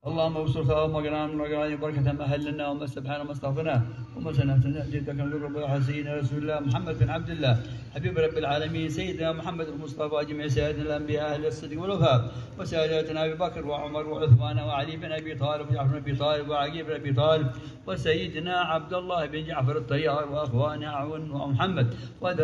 اللهم ابصر ثواب مقران بركة ما أهلنا وما استبحانا وما استغفرنا وما سنتنا جدك نقرب حسين رسول الله محمد بن عبد الله حبيب رب العالمين سيدنا محمد المصطفى جميع سائر الأنبياء أهل الصدق والوفاء وساداتنا أبي بكر وعمر وعثمان وعلي بن أبي طالب وجعفر بن أبي طالب وعقيل بن أبي طالب وسيدنا عبد الله بن جعفر الطيار وأخوانه عون ومحمد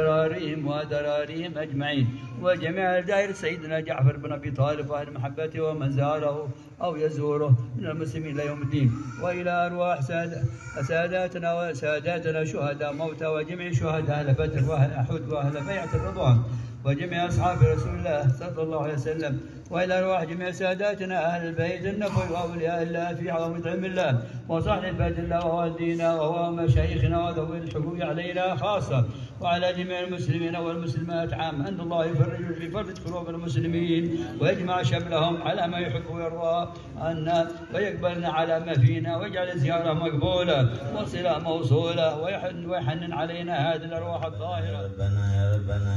ودراريهم أجمعين وجميع دائرة سيدنا جعفر بن أبي طالب وأهل محبته ومن زاره أو يزوره من المسلمين إلى يوم الدين وإلى أرواح ساداتنا وساداتنا شهداء موتى وجميع شهداء أهل بدر وأهل أحد وأهل بيعة الرضوان وجميع أصحاب رسول الله صلى الله عليه وسلم وإلى أرواح جميع ساداتنا أهل البيت النبوي وأولياء الله في عظمة علم الله وصالح عباد الله ووالدينا وهو مشايخنا وذوي الحقوق علينا خاصة وعلى جميع المسلمين والمسلمات عامة أن الله يفرج قلوب المسلمين ويجمع شملهم على ما يحب ويرضى عنا ويقبلنا على ما فينا ويجعل الزيارة مقبولة والصلة موصولة ويحنن علينا هذه الأرواح الطاهرة. يا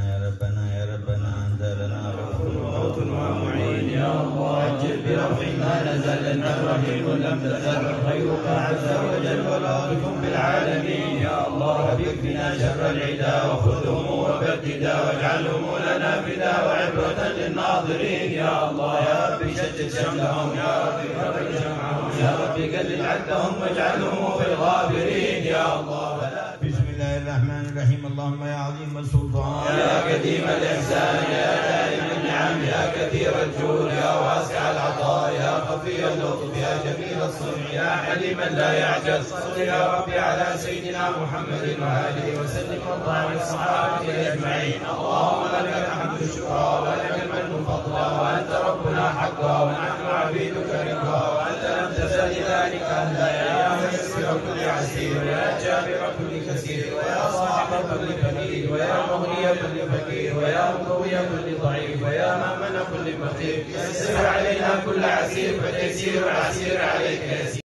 ربنا أنت لنا غفور ومعين يا الله أجل بروح ما نزل إنك رحيم لم تزل خيرك عز وجل ولطف بالعالمين يا الله بكفنا شر العدا وخذهم وبددا واجعلهم لنا فدا وعبرة للناظرين يا الله يا رب شتت شملهم يا رب فرج جمعهم يا رب قلل عدهم واجعلهم في الغابرين يا الله. بسم الله الرحمن الرحيم. اللهم يا عظيم السلطان يا قديم الإحسان يا دائم النعم يا كثير الجود يا واسع العطاء يا خفي اللطف يا جميل الصنع يا حليما لا يعجز صل يا ربي على سيدنا محمد وآله وسلم وعلى الصحابة أجمعين. اللهم لك الحمد شكرا ولك المن فضلا وأنت ربنا حقا ونحن عبيدك رقا وأنت لم تزل ذلك أهلا يا ميسر كل عسير ويا جابر كل كثير ويا صاحب كل كبير ويا مغني كل فقير ويا مقوي كل ضعيف ويا مأمن كل بخير يسر علينا كل عسير فتيسير العسير عليك يسير.